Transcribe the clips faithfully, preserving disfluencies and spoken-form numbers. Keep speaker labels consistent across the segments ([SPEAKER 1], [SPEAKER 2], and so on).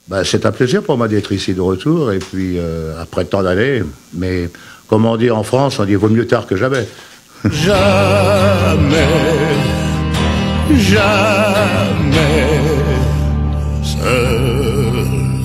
[SPEAKER 1] Ben, c'est un plaisir pour moi d'être ici de retour, et puis euh, après tant d'années, mais comme on dit en France, on dit vaut mieux tard que jamais. Jamais, jamais seul.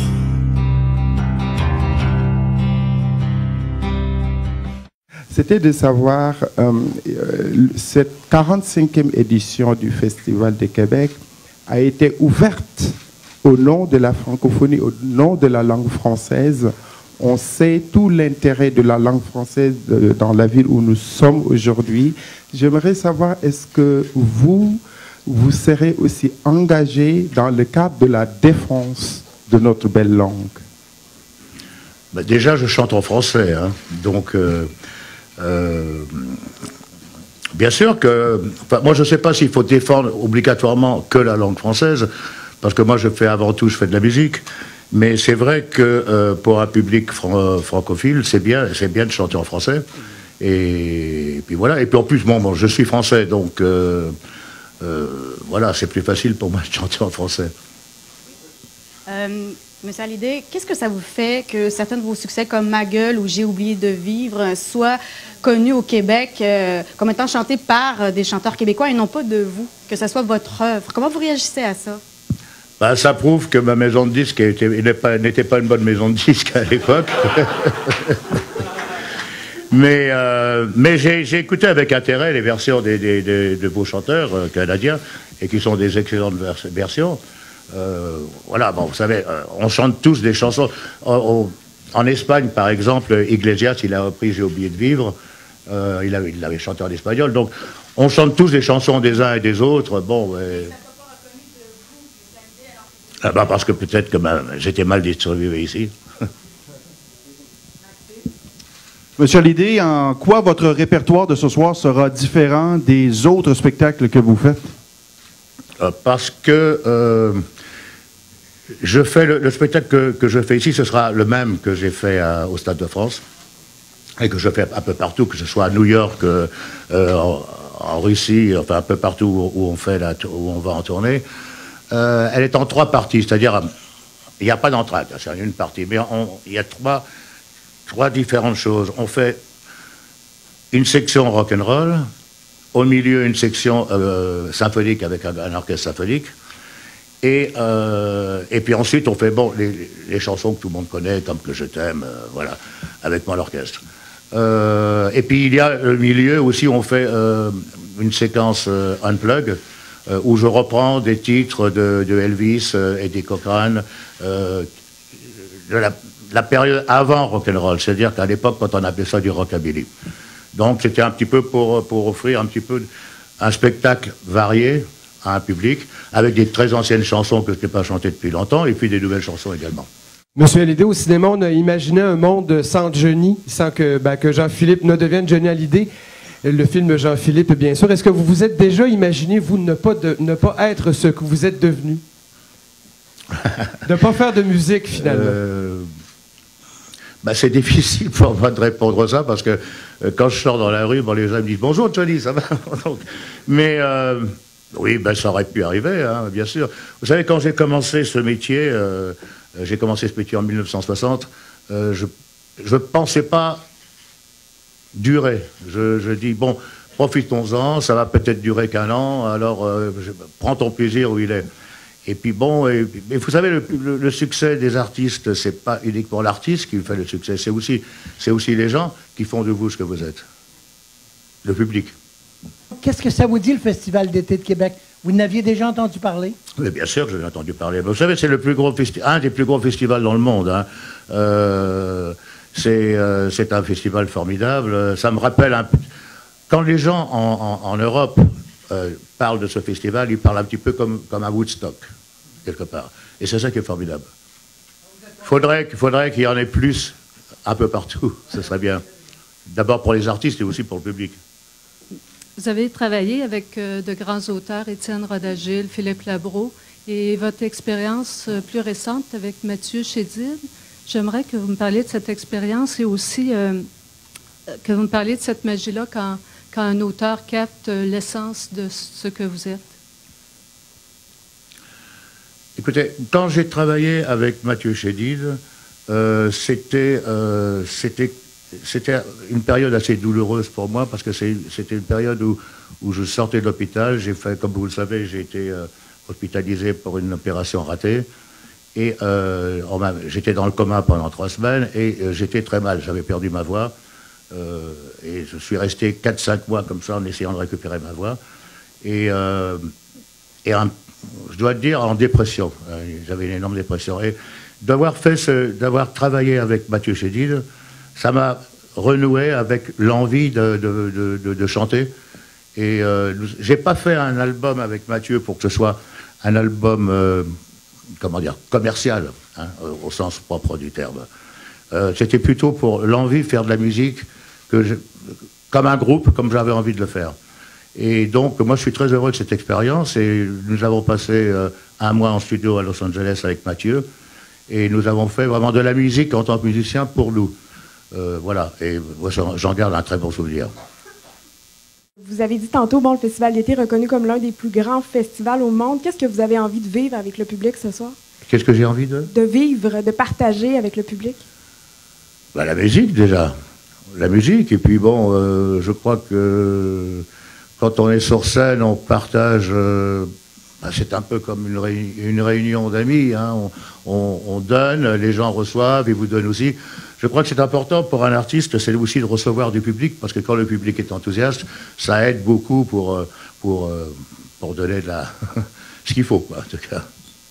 [SPEAKER 2] C'était de savoir, euh, euh, cette quarante-cinquième édition du Festival de Québec a été ouverte au nom de la francophonie, au nom de la langue française. On sait tout l'intérêt de la langue française de, dans la ville où nous sommes aujourd'hui. J'aimerais savoir, est-ce que vous, vous serez aussi engagé dans le cadre de la défense de notre belle langue?
[SPEAKER 1] Ben déjà, je chante en français, hein, donc... Euh, euh, bien sûr que... Enfin, moi, je ne sais pas s'il faut défendre obligatoirement que la langue française, parce que moi, je fais avant tout, je fais de la musique. Mais c'est vrai que euh, pour un public fran francophile, c'est bien, c'est bien de chanter en français. Et, et puis voilà. Et puis en plus, bon, bon je suis français, donc euh, euh, voilà, c'est plus facile pour moi de chanter en français.
[SPEAKER 3] Euh, Monsieur Hallyday, qu'est-ce que ça vous fait que certains de vos succès comme Ma gueule ou J'ai oublié de vivre soient connus au Québec euh, comme étant chantés par euh, des chanteurs québécois et non pas de vous, que ce soit votre œuvre? Comment vous réagissez à ça?
[SPEAKER 1] Ben, ça prouve que ma maison de disques n'était pas, pas une bonne maison de disques à l'époque. mais euh, mais j'ai écouté avec intérêt les versions des, des, des, de vos chanteurs euh, canadiens, et qui sont des excellentes vers versions. Euh, voilà, bon, vous savez, euh, on chante tous des chansons. En, en Espagne, par exemple, Iglesias, il a repris J'ai oublié de vivre. Euh, il l'avait il chanté en espagnol. Donc, on chante tous des chansons des uns et des autres. Bon, mais... Ah bah parce que peut-être que j'étais mal distribué ici.
[SPEAKER 4] Monsieur Hallyday, en quoi votre répertoire de ce soir sera différent des autres spectacles que vous faites?
[SPEAKER 1] Euh, parce que euh, je fais le, le spectacle que, que je fais ici, ce sera le même que j'ai fait à, au Stade de France, et que je fais un peu partout, que ce soit à New York, euh, en, en Russie, enfin un peu partout où, où on fait la, où on va en tournée. Euh, elle est en trois parties, c'est-à-dire il n'y a pas d'entracte, c'est une partie, mais on, il y a trois, trois différentes choses. On fait une section rock'n'roll, au milieu une section euh, symphonique avec un, un orchestre symphonique, et, euh, et puis ensuite on fait bon les, les chansons que tout le monde connaît, comme Que je t'aime, euh, voilà, avec moi l'orchestre. Euh, et puis il y a le milieu aussi, on fait euh, une séquence euh, unplug, euh, où je reprends des titres de, de Elvis euh, et des Cochrane, euh, de la, la période avant rock'n'roll, c'est-à-dire qu'à l'époque, quand on appelait ça du rockabilly. Donc c'était un petit peu pour, pour offrir un petit peu un spectacle varié à un public, avec des très anciennes chansons que je n'ai pas chantées depuis longtemps, et puis des nouvelles chansons également.
[SPEAKER 5] Monsieur Hallyday, au cinéma, on a imaginé un monde sans Johnny, sans que, ben, que Jean-Philippe ne devienne Johnny Hallyday. Le film Jean-Philippe, bien sûr. Est-ce que vous vous êtes déjà imaginé, vous, ne pas, de, ne pas être ce que vous êtes devenu? De ne pas faire de musique, finalement? Euh...
[SPEAKER 1] Ben, c'est difficile pour moi de répondre à ça, parce que euh, quand je sors dans la rue, bon, les gens me disent « Bonjour Johnny, ça va ?» Donc, mais euh, oui, ben, ça aurait pu arriver, hein, bien sûr. Vous savez, quand j'ai commencé ce métier, euh, j'ai commencé ce métier en mille neuf cent soixante, euh, je ne pensais pas durer. Je, je dis, bon, profitons-en, ça va peut-être durer qu'un an, alors euh, je, prends ton plaisir où il est. Et puis bon, et, et vous savez, le, le, le succès des artistes, c'est pas uniquement l'artiste qui fait le succès, c'est aussi, c'est aussi les gens qui font de vous ce que vous êtes. Le public.
[SPEAKER 6] Qu'est-ce que ça vous dit, le Festival d'été de Québec? Vous n'aviez déjà entendu parler?
[SPEAKER 1] Oui, bien sûr que j'en ai entendu parler. Vous savez, c'est le plus gros un des plus gros festivals dans le monde. Hein. Euh, c'est euh, un festival formidable. Ça me rappelle un peu... Quand les gens en, en, en Europe euh, parlent de ce festival, ils parlent un petit peu comme, comme à Woodstock, quelque part. Et c'est ça qui est formidable. Faudrait, faudrait qu'il y en ait plus un peu partout. Ce serait bien. D'abord pour les artistes et aussi pour le public.
[SPEAKER 7] Vous avez travaillé avec euh, de grands auteurs, Étienne Roda-Gil, Philippe Labro, et votre expérience euh, plus récente avec Mathieu Chédid. J'aimerais que vous me parliez de cette expérience et aussi euh, que vous me parliez de cette magie-là quand, quand un auteur capte euh, l'essence de ce que vous êtes.
[SPEAKER 1] Écoutez, quand j'ai travaillé avec Mathieu Chédid, euh, c'était euh, c'était c'était une période assez douloureuse pour moi parce que c'était une période où, où je sortais de l'hôpital. J'ai fait, comme vous le savez, j'ai été euh, hospitalisé pour une opération ratée. Et euh, j'étais dans le coma pendant trois semaines et euh, j'étais très mal. J'avais perdu ma voix. Euh, et je suis resté quatre cinq mois comme ça en essayant de récupérer ma voix. Et, euh, et un, je dois te dire, en dépression. J'avais une énorme dépression. Et d'avoir fait ce, d'avoir travaillé avec Mathieu Chédid, ça m'a renoué avec l'envie de, de, de, de, de chanter. Et euh, j'ai pas fait un album avec Mathieu pour que ce soit un album, euh, comment dire, commercial, hein, au sens propre du terme. Euh, C'était plutôt pour l'envie de faire de la musique, que je, comme un groupe, comme j'avais envie de le faire. Et donc, moi, je suis très heureux de cette expérience. Et nous avons passé euh, un mois en studio à Los Angeles avec Mathieu. Et nous avons fait vraiment de la musique en tant que musicien pour nous. Euh, voilà. Et moi, j'en garde un très bon souvenir.
[SPEAKER 8] Vous avez dit tantôt, bon, le Festival d'été reconnu comme l'un des plus grands festivals au monde. Qu'est-ce que vous avez envie de vivre avec le public ce soir?
[SPEAKER 1] Qu'est-ce que j'ai envie de?
[SPEAKER 8] De vivre, de partager avec le public.
[SPEAKER 1] Ben, la musique, déjà. La musique. Et puis, bon, euh, je crois que quand on est sur scène, on partage... Euh, ben, c'est un peu comme une, réunion, une réunion d'amis. Hein. On, on, on donne, les gens reçoivent, ils vous donnent aussi. Je crois que c'est important pour un artiste, c'est aussi de recevoir du public, parce que quand le public est enthousiaste, ça aide beaucoup pour, pour, pour donner de la... ce qu'il faut, quoi, en tout cas.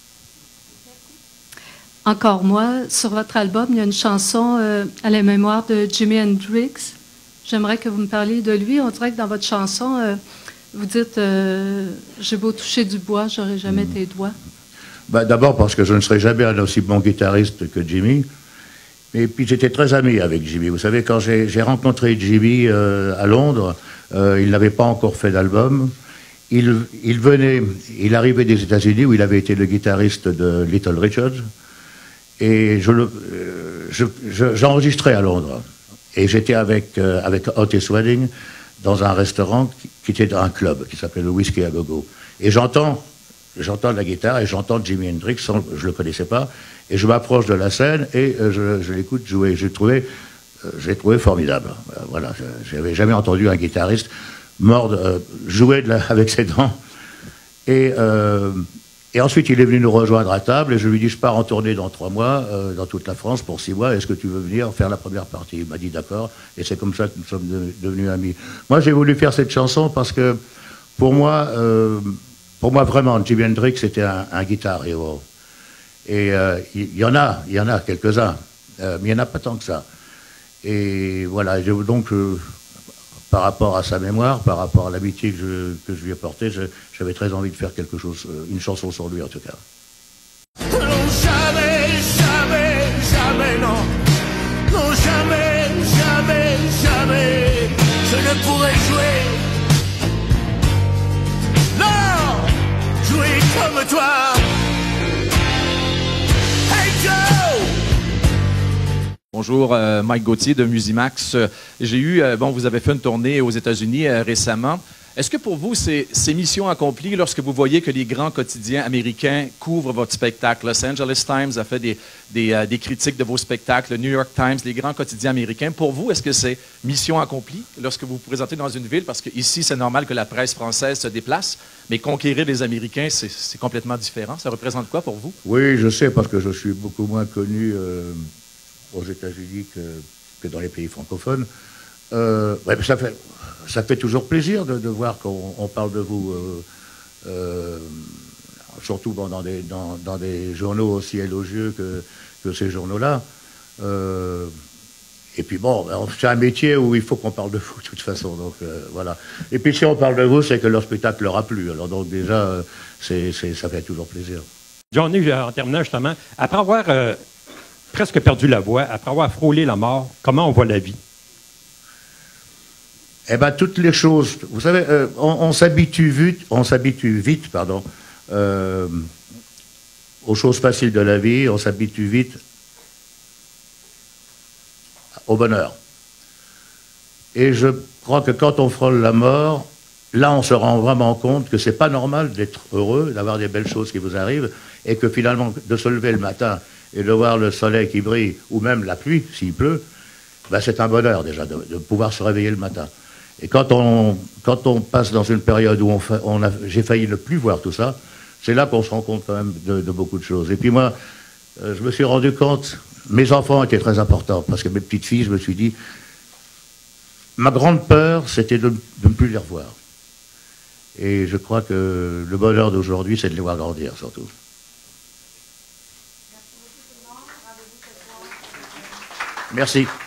[SPEAKER 7] Encore moi, sur votre album, il y a une chanson euh, à la mémoire de Jimi Hendrix. J'aimerais que vous me parliez de lui. On dirait que dans votre chanson, euh, vous dites euh, « J'ai beau toucher du bois, j'aurai jamais mmh. tes doigts ».
[SPEAKER 1] Ben, d'abord parce que je ne serai jamais un aussi bon guitariste que Jimi. Et puis j'étais très ami avec Jimi. Vous savez, quand j'ai rencontré Jimi euh, à Londres, euh, il n'avait pas encore fait d'album. Il, il venait, il arrivait des États-Unis où il avait été le guitariste de Little Richard. Et je le, euh, j'enregistrais je, à Londres. Et j'étais avec, euh, avec Otis Redding dans un restaurant qui, qui était un club qui s'appelait le Whisky à Gogo. Et j'entends, j'entends la guitare et j'entends Jimi Hendrix, sans, je ne le connaissais pas. Et je m'approche de la scène et euh, je, je l'écoute jouer. J'ai trouvé, euh, j'ai trouvé formidable. Euh, voilà, je n'avais jamais entendu un guitariste mordre, euh, jouer de la, avec ses dents. Et, euh, et ensuite, il est venu nous rejoindre à table et je lui dis, je pars en tournée dans trois mois, euh, dans toute la France pour six mois. Est-ce que tu veux venir faire la première partie? Il m'a dit d'accord. Et c'est comme ça que nous sommes de, devenus amis. Moi, j'ai voulu faire cette chanson parce que pour moi, euh, pour moi vraiment, Jimi Hendrix était un, un guitar hero. Et il euh, y, y en a, il y en a quelques-uns, euh, mais il n'y en a pas tant que ça. Et voilà, je, donc, euh, par rapport à sa mémoire, par rapport à l'amitié que je, que je lui ai portée, j'avais très envie de faire quelque chose, euh, une chanson sur lui en tout cas.
[SPEAKER 9] Non, jamais, jamais, jamais, non. Non, jamais, jamais, jamais, je ne pourrais jouer. Non, jouer comme toi.
[SPEAKER 10] Bonjour, euh, Mike Gauthier de Musimax. Euh, J'ai eu, euh, bon, vous avez fait une tournée aux États-Unis euh, récemment. Est-ce que pour vous, c'est mission accomplie lorsque vous voyez que les grands quotidiens américains couvrent votre spectacle? Los Angeles Times a fait des, des, euh, des critiques de vos spectacles, le New York Times, les grands quotidiens américains. Pour vous, est-ce que c'est mission accomplie lorsque vous vous présentez dans une ville? Parce qu'ici, c'est normal que la presse française se déplace, mais conquérir les Américains, c'est complètement différent. Ça représente quoi pour vous?
[SPEAKER 1] Oui, je sais, parce que je suis beaucoup moins connu... Euh... aux États-Unis que, que dans les pays francophones. Euh, ouais, ça, fait, ça fait toujours plaisir de, de voir qu'on parle de vous, euh, euh, surtout bon, dans, des, dans, dans des journaux aussi élogieux que, que ces journaux-là. Euh, et puis bon, c'est un métier où il faut qu'on parle de vous de toute façon. Donc, euh, voilà. Et puis si on parle de vous, c'est que leur spectacle leur a plu. Alors donc déjà, euh, c'est, c'est, ça fait toujours plaisir.
[SPEAKER 11] Johnny, en terminant justement, après avoir... Euh presque perdu la voix, après avoir frôlé la mort, comment on voit la vie?
[SPEAKER 1] Eh bien, toutes les choses. Vous savez, euh, on, on s'habitue vite, on s'habitue vite, pardon, euh, aux choses faciles de la vie, on s'habitue vite au bonheur. Et je crois que quand on frôle la mort, là, on se rend vraiment compte que c'est pas normal d'être heureux, d'avoir des belles choses qui vous arrivent, et que finalement, de se lever le matin et de voir le soleil qui brille, ou même la pluie, s'il pleut, ben c'est un bonheur déjà de, de pouvoir se réveiller le matin. Et quand on, quand on passe dans une période où on fa, on a, j'ai failli ne plus voir tout ça, c'est là qu'on se rend compte quand même de, de beaucoup de choses. Et puis moi, euh, je me suis rendu compte, mes enfants étaient très importants, parce que mes petites filles, je me suis dit, ma grande peur, c'était de, de ne plus les revoir. Et je crois que le bonheur d'aujourd'hui, c'est de les voir grandir, surtout. Merci.